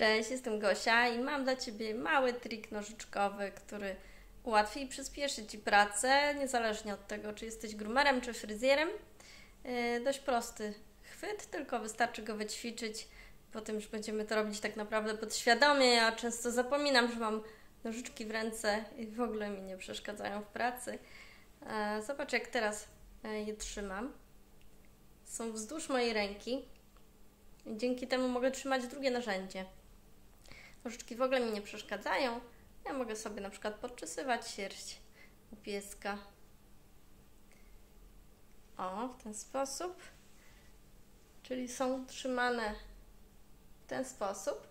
Cześć, jestem Gosia i mam dla Ciebie mały trik nożyczkowy, który ułatwi i przyspieszy Ci pracę, niezależnie od tego, czy jesteś groomerem, czy fryzjerem. Dość prosty chwyt, tylko wystarczy go wyćwiczyć. Potem już będziemy to robić tak naprawdę podświadomie. Ja często zapominam, że mam nożyczki w ręce i w ogóle mi nie przeszkadzają w pracy. Zobacz, jak teraz je trzymam. Są wzdłuż mojej ręki i dzięki temu mogę trzymać drugie narzędzie. Nożyczki w ogóle mi nie przeszkadzają. Ja mogę sobie na przykład podczesywać sierść u pieska. O, w ten sposób. Czyli są trzymane w ten sposób.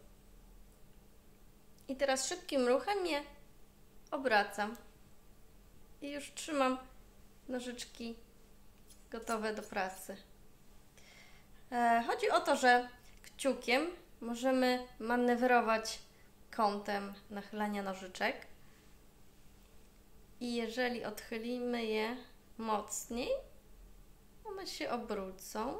I teraz szybkim ruchem je obracam. I już trzymam nożyczki gotowe do pracy. Chodzi o to, że kciukiem możemy manewrować kątem nachylania nożyczek i jeżeli odchylimy je mocniej, one się obrócą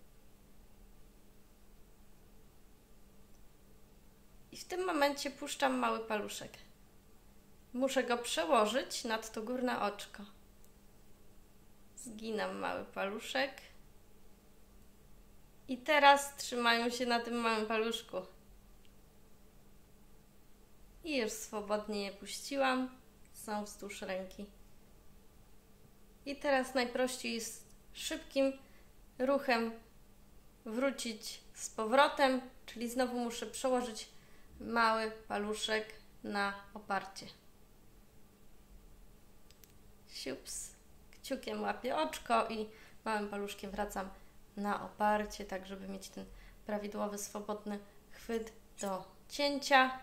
i w tym momencie puszczam mały paluszek. Muszę go przełożyć nad to górne oczko. Zginam mały paluszek. I teraz trzymają się na tym małym paluszku. I już swobodnie je puściłam. Są wzdłuż ręki. I teraz najprościej jest szybkim ruchem wrócić z powrotem, czyli znowu muszę przełożyć mały paluszek na oparcie. Siups. Kciukiem łapię oczko i małym paluszkiem wracam na oparcie, tak żeby mieć ten prawidłowy, swobodny chwyt do cięcia.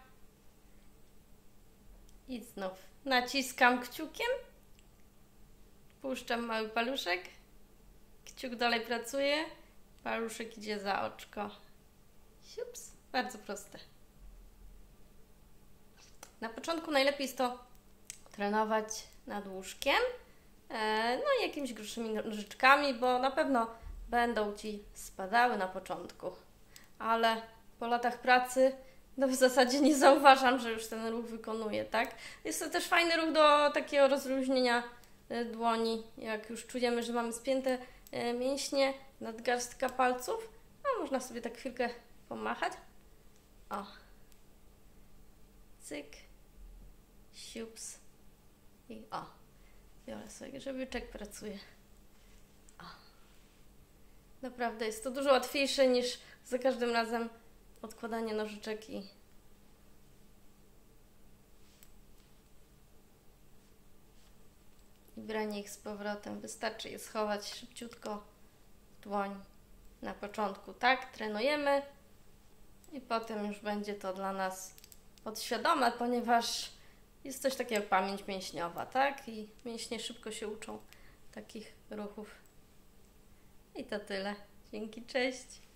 I znów naciskam kciukiem, puszczam mały paluszek, kciuk dalej pracuje, paluszek idzie za oczko. Siups, bardzo proste. Na początku najlepiej jest to trenować nad łóżkiem, no i jakimiś grubszymi nożyczkami, bo na pewno będą Ci spadały na początku, ale po latach pracy w zasadzie nie zauważam, że już ten ruch wykonuję, tak? Jest to też fajny ruch do takiego rozluźnienia dłoni, jak już czujemy, że mamy spięte mięśnie, nadgarstka palców, a można sobie tak chwilkę pomachać. O. Cyk. Siups. I o. Biorę sobie grzebyczek, pracuję. O. Naprawdę jest to dużo łatwiejsze niż za każdym razem odkładanie nożyczek i branie ich z powrotem. Wystarczy je schować szybciutko w dłoń na początku. Tak, trenujemy i potem już będzie to dla nas podświadome, ponieważ jest coś takiego jak pamięć mięśniowa, tak? I mięśnie szybko się uczą takich ruchów. I to tyle. Dzięki, cześć!